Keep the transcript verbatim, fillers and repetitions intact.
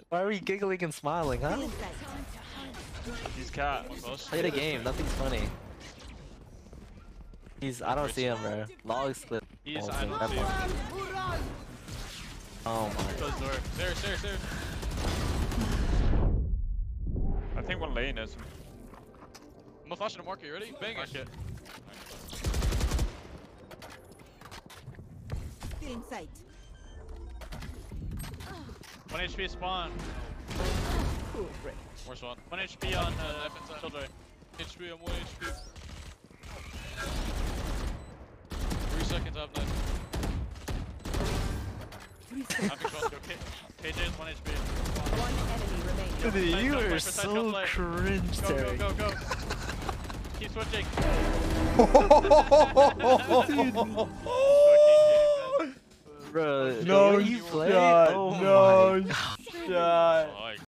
Why are we giggling and smiling, huh? He's cat. Play the game, nothing's funny. He's, I don't see him, bro. Logs clip. He's, Oh, I don't see him. Oh my. Close door. There, there, there. I think one lane is. I'm gonna flash in the market, you ready? Bang it. Market. In sight. One H P spawn. Worst one. One H P on uh, Left inside. Killjoy. H P, I'm one H P. Three seconds, I have knife. Happy shot. Go K. K J is one H P. One enemy remaining. Dude, you Go, are go, so go, go, cringe, Go, Terry. go, go, go. Keep switching. Bro, No the way you play? shot, Oh no my. shot.